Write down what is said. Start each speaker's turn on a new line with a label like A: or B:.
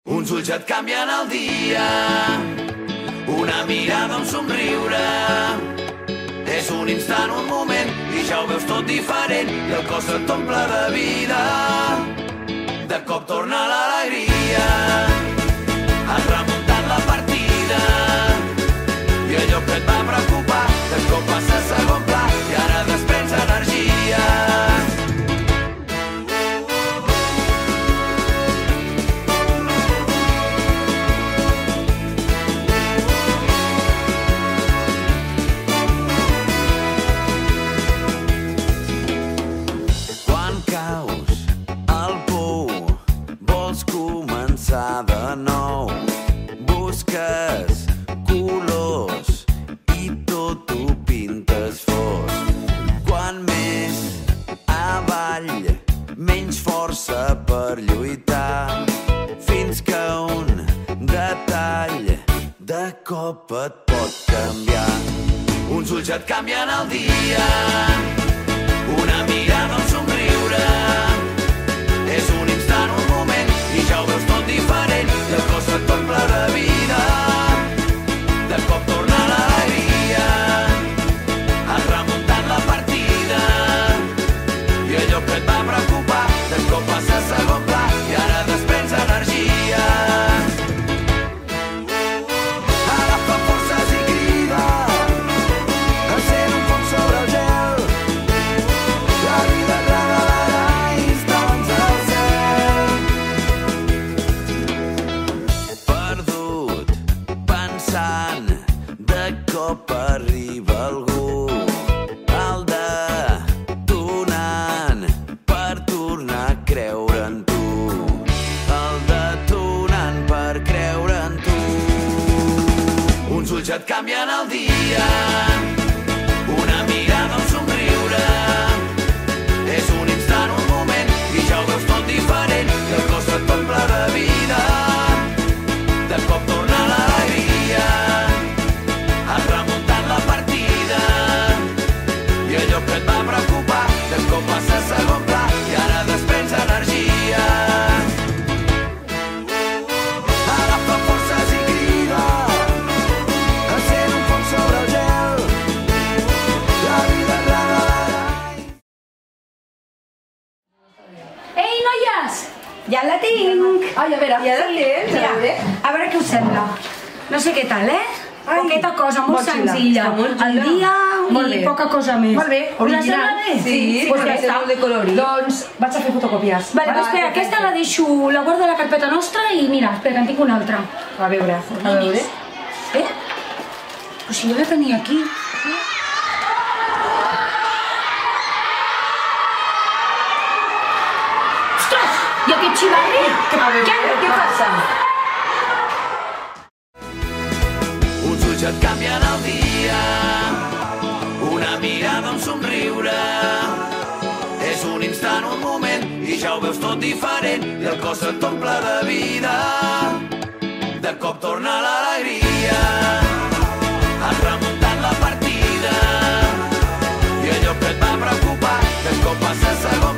A: Uns ulls et canvien el dia, una mirada, un somriure. És un instant, un moment, i ja ho veus tot diferent, i el cos et t'omple de vida. De cop torna l'alegria, has remuntat la partida, i allò que et va preocupar, de cop passa a segon pla, i ara desprens energia.
B: De nou, busques colors i tot ho pintes fosc. Quan més avall, menys força per lluitar, fins que un detall de cop et pot canviar.
A: Uns ulls et canvien el dia, una mirada, un somriure. És un instant, un moment, i ja ho veus tot diferent, i el cos et t'omple de vida. De cop torna l'alegria, has remuntat la partida, i allò que et va preocupar, de cop passa a segon pla, i ara desprens energia. Agafa forces i crida, encén un foc sobre el gel, la vida et regalarà instants al cel.
B: Perdut, pensant, de cop arriba algú, el detonant per tornar a creure en tu, el detonant per creure en tu.
A: Uns ulls et canvien el dia, una mirada, un somriure. És un instant, un moment, i ja ho veus tot diferent, i el cos et t'omple de vida. De cop torna l'alegria, has remuntat la partida, i allò que et va preocupar, de cop passa a segon pla, i ara desprens energia. Agafa forces i crida, encén un foc sobre el gel, la vida et regalarà.
C: Ei, noies! Ja la tinc!
D: Ai, a veure, ja la tens,
C: Mira,
D: a veure.
C: a veure què us sembla. No sé què tal, eh?
D: Ai,
C: Poqueta cosa, molt
D: molt xula.
C: senzilla.
D: Està molt
C: El
D: xula.
C: dia
D: Molt
C: i
D: bé.
C: poca cosa més.
D: Molt bé,
C: Us la
D: original.
C: sembla bé?
D: Sí,
C: Pues
D: perquè
C: ja
D: és
C: està.
D: molt de colorir. Doncs vaig a fer fotocòpies.
C: Vale, pues espera, aquesta la deixo, la guardo a la carpeta nostra i mira, espera, que en tinc una altra.
D: A veure, a veure.
C: Eh? Pues si jo la tenia aquí. Ostres! I aquest xivarri?
D: A veure, què passa?
A: Uns ulls et canvien el dia, una mirada, un somriure. És un instant, un moment, i ja ho veus tot diferent, i el cos et t'omple de vida. De cop torna l'alegria, has remuntat la partida, i allò que et va preocupar, de cop passa a segon